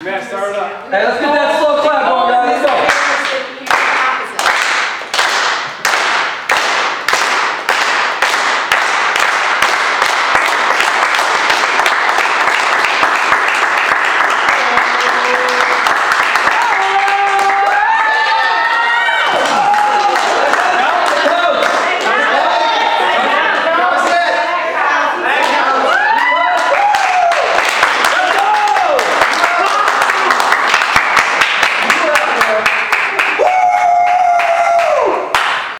Matt, start it up. Hey, let's get that